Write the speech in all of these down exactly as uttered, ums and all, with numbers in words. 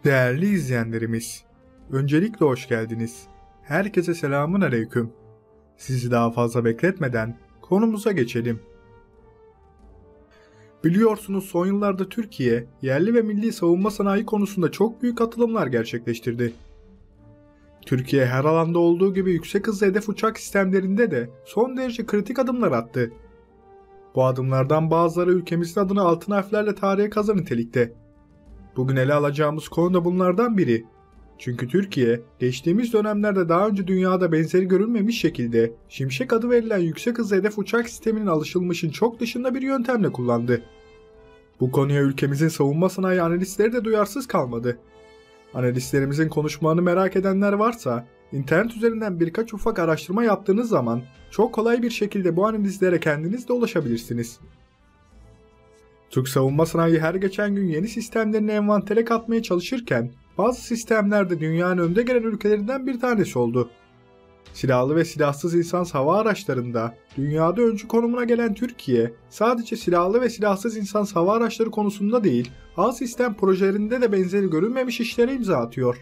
Değerli izleyenlerimiz, öncelikle hoş geldiniz. Herkese selamun aleyküm. Sizi daha fazla bekletmeden konumuza geçelim. Biliyorsunuz son yıllarda Türkiye, yerli ve milli savunma sanayi konusunda çok büyük atılımlar gerçekleştirdi. Türkiye her alanda olduğu gibi yüksek hızlı hedef uçak sistemlerinde de son derece kritik adımlar attı. Bu adımlardan bazıları ülkemizin adını altın harflerle tarihe kazan nitelikte. Bugün ele alacağımız konu da bunlardan biri. Çünkü Türkiye, geçtiğimiz dönemlerde daha önce dünyada benzeri görülmemiş şekilde Şimşek adı verilen yüksek hızlı hedef uçak sisteminin alışılmışın çok dışında bir yöntemle kullandı. Bu konuya ülkemizin savunma sanayi analistleri de duyarsız kalmadı. Analistlerimizin konuşmalarını merak edenler varsa, internet üzerinden birkaç ufak araştırma yaptığınız zaman çok kolay bir şekilde bu analizlere kendiniz de ulaşabilirsiniz. Türk savunma sanayi her geçen gün yeni sistemlerini envantere katmaya çalışırken bazı sistemlerde dünyanın önde gelen ülkelerinden bir tanesi oldu. Silahlı ve silahsız insansız hava araçlarında dünyada öncü konumuna gelen Türkiye sadece silahlı ve silahsız insansız hava araçları konusunda değil, hava sistem projelerinde de benzeri görülmemiş işlere imza atıyor.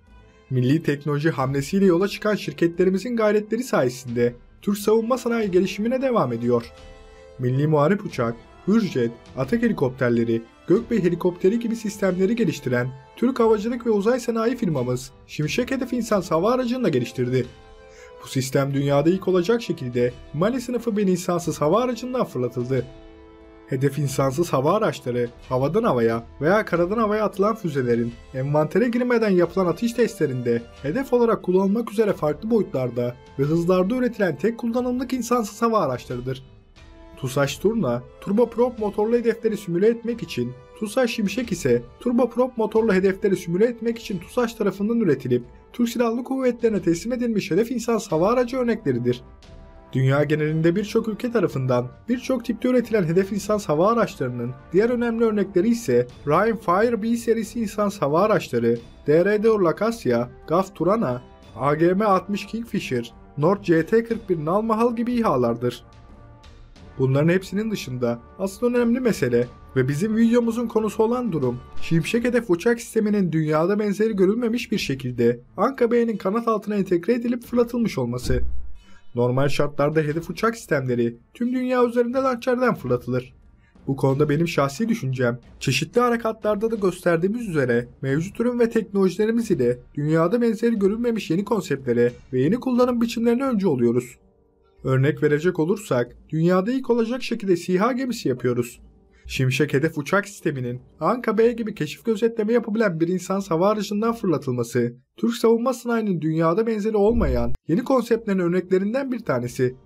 Milli teknoloji hamlesiyle yola çıkan şirketlerimizin gayretleri sayesinde Türk savunma sanayi gelişimine devam ediyor. Milli Muharip Uçak, Hürjet, Atak helikopterleri, Gökbey helikopteri gibi sistemleri geliştiren Türk Havacılık ve Uzay Sanayi firmamız Şimşek Hedef İnsansız Hava Aracı'nı da geliştirdi. Bu sistem dünyada ilk olacak şekilde Mali sınıfı bir insansız hava aracından fırlatıldı. Hedef insansız hava araçları, havadan havaya veya karadan havaya atılan füzelerin envantere girmeden yapılan atış testlerinde hedef olarak kullanılmak üzere farklı boyutlarda ve hızlarda üretilen tek kullanımlık insansız hava araçlarıdır. TUSAŞ Turna, turboprop motorlu hedefleri simüle etmek için, TUSAŞ Şimşek ise turboprop motorlu hedefleri simüle etmek için TUSAŞ tarafından üretilip Türk Silahlı Kuvvetleri'ne teslim edilmiş hedef insansız hava aracı örnekleridir. Dünya genelinde birçok ülke tarafından birçok tipte üretilen hedef insansız hava araçlarının diğer önemli örnekleri ise Ryan Fire B serisi insansız hava araçları, D R D O Lakasya, G A F Turana, A G M altmış Kingfisher, North C T kırk bir Nalmahal gibi İHA'lardır. Bunların hepsinin dışında asıl önemli mesele ve bizim videomuzun konusu olan durum, Şimşek hedef uçak sisteminin dünyada benzeri görülmemiş bir şekilde Anka B'nin kanat altına entegre edilip fırlatılmış olması. Normal şartlarda hedef uçak sistemleri tüm dünya üzerinde launcherden fırlatılır. Bu konuda benim şahsi düşüncem, çeşitli harekatlarda da gösterdiğimiz üzere mevcut ürün ve teknolojilerimiz ile dünyada benzeri görülmemiş yeni konseptlere ve yeni kullanım biçimlerine öncü oluyoruz. Örnek verecek olursak, dünyada ilk olacak şekilde SİHA gemisi yapıyoruz. Şimşek hedef uçak sisteminin Anka B gibi keşif gözetleme yapabilen bir insansız hava aracından fırlatılması, Türk savunma sanayinin dünyada benzeri olmayan yeni konseptlerin örneklerinden bir tanesi.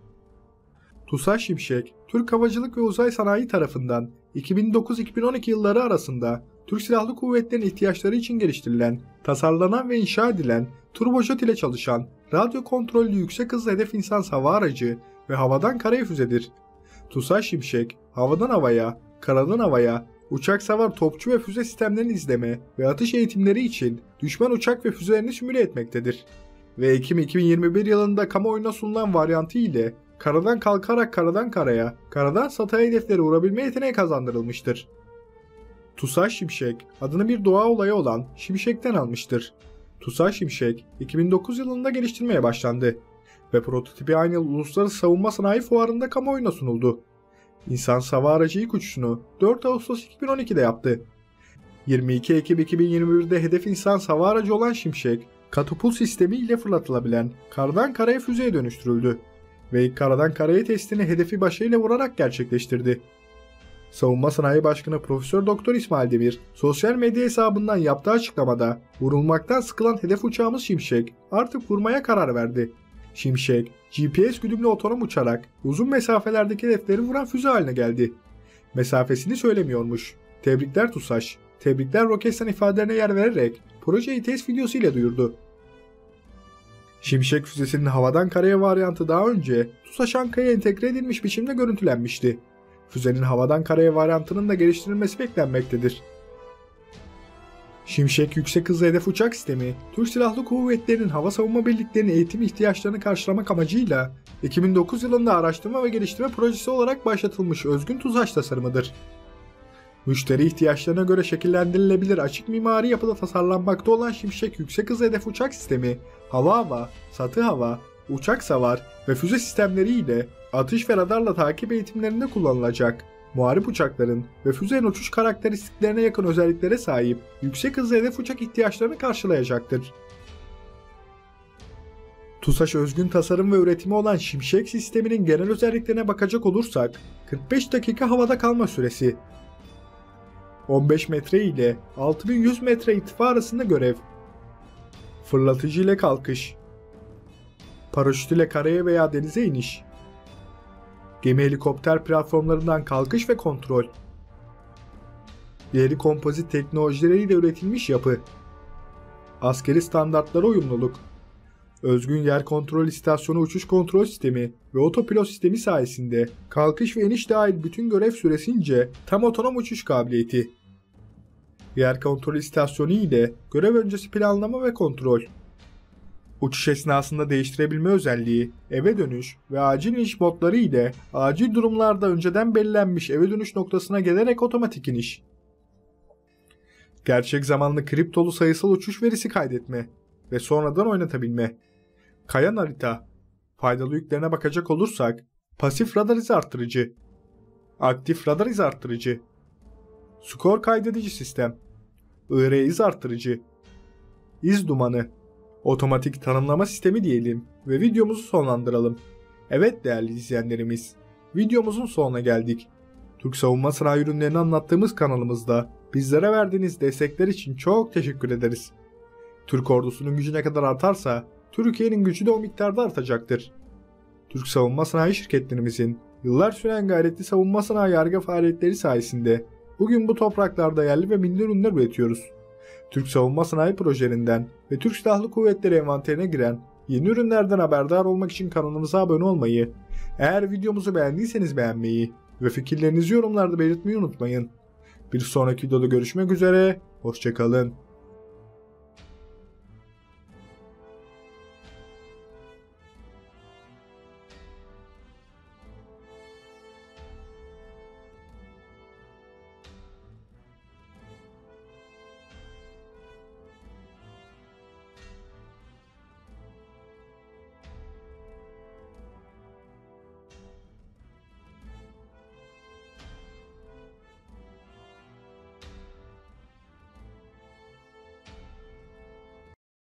TUSAŞ Şimşek, Türk Havacılık ve Uzay Sanayi tarafından iki bin dokuz iki bin on iki yılları arasında Türk Silahlı Kuvvetleri'nin ihtiyaçları için geliştirilen, tasarlanan ve inşa edilen turbojet ile çalışan radyo kontrollü yüksek hızlı hedef insansız hava aracı ve havadan karaya füzedir. TUSAŞ Şimşek, havadan havaya, karadan havaya, uçak savar topçu ve füze sistemlerini izleme ve atış eğitimleri için düşman uçak ve füzelerini simüle etmektedir. Ve Ekim iki bin yirmi bir yılında kamuoyuna sunulan varyantı ile karadan kalkarak karadan karaya, karadan sataya hedeflere vurabilme yeteneği kazandırılmıştır. TUSAŞ Şimşek, adını bir doğa olayı olan Şimşek'ten almıştır. TUSAŞ Şimşek, iki bin dokuz yılında geliştirmeye başlandı ve prototipi aynı yıl Uluslararası Savunma Sanayi Fuarı'nda kamuoyuna sunuldu. İnsansız hava aracı ilk uçuşunu dört Ağustos iki bin on iki'de yaptı. yirmi iki Ekim iki bin yirmi bir'de hedef insansız hava aracı olan Şimşek, katapult sistemi ile fırlatılabilen karadan karaya füzeye dönüştürüldü ve ilk karadan karaya testini hedefi başıyla vurarak gerçekleştirdi. Savunma Sanayi Başkanı Profesör Doktor İsmail Demir, sosyal medya hesabından yaptığı açıklamada, vurulmaktan sıkılan hedef uçağımız Şimşek artık vurmaya karar verdi. Şimşek, G P S güdümlü otonom uçarak uzun mesafelerdeki hedefleri vuran füze haline geldi. Mesafesini söylemiyormuş. Tebrikler TUSAŞ, tebrikler Roketsan ifadelerine yer vererek projeyi test videosu ile duyurdu. Şimşek füzesinin havadan karaya varyantı daha önce TUSAŞ Anka'ya entegre edilmiş biçimde görüntülenmişti. Füzenin havadan karaya varyantının da geliştirilmesi beklenmektedir. Şimşek yüksek hızlı hedef uçak sistemi, Türk Silahlı Kuvvetleri'nin hava savunma birliklerinin eğitim ihtiyaçlarını karşılamak amacıyla iki bin dokuz yılında araştırma ve geliştirme projesi olarak başlatılmış özgün TUSAŞ tasarımıdır. Müşteri ihtiyaçlarına göre şekillendirilebilir açık mimari yapıda tasarlanmakta olan Şimşek yüksek hız hedef uçak sistemi, hava hava, satı hava, uçak savar ve füze sistemleri ile atış ve radarla takip eğitimlerinde kullanılacak. Muharip uçakların ve füzenin uçuş karakteristiklerine yakın özelliklere sahip yüksek hızlı hedef uçak ihtiyaçlarını karşılayacaktır. TUSAŞ özgün tasarım ve üretimi olan Şimşek sisteminin genel özelliklerine bakacak olursak, kırk beş dakika havada kalma süresi, on beş metre ile altı bin yüz metre irtifa arasında görev, fırlatıcı ile kalkış, paraşüt ile karaya veya denize iniş, gemi helikopter platformlarından kalkış ve kontrol, ileri kompozit teknolojileriyle üretilmiş yapı, askeri standartlara uyumluluk, özgün yer kontrol istasyonu uçuş kontrol sistemi ve otopilot sistemi sayesinde kalkış ve iniş dahil bütün görev süresince tam otonom uçuş kabiliyeti, yer kontrol istasyonu ile görev öncesi planlama ve kontrol, uçuş esnasında değiştirebilme özelliği, eve dönüş ve acil iniş modları ile acil durumlarda önceden belirlenmiş eve dönüş noktasına gelerek otomatik iniş, gerçek zamanlı kriptolu sayısal uçuş verisi kaydetme ve sonradan oynatabilme, kayan harita, faydalı yüklerine bakacak olursak, pasif radar izi arttırıcı, aktif radar izi arttırıcı, skor kaydedici sistem, I R iz arttırıcı, iz dumanı, otomatik tanımlama sistemi diyelim ve videomuzu sonlandıralım. Evet değerli izleyenlerimiz, videomuzun sonuna geldik. Türk savunma sanayi ürünlerini anlattığımız kanalımızda bizlere verdiğiniz destekler için çok teşekkür ederiz. Türk ordusunun gücü ne kadar artarsa Türkiye'nin gücü de o miktarda artacaktır. Türk savunma sanayi şirketlerimizin yıllar süren gayretli savunma sanayi yargı faaliyetleri sayesinde bugün bu topraklarda yerli ve milli ürünler üretiyoruz. Türk savunma sanayi projelerinden ve Türk Silahlı Kuvvetleri envanterine giren yeni ürünlerden haberdar olmak için kanalımıza abone olmayı, eğer videomuzu beğendiyseniz beğenmeyi ve fikirlerinizi yorumlarda belirtmeyi unutmayın. Bir sonraki videoda görüşmek üzere, hoşça kalın.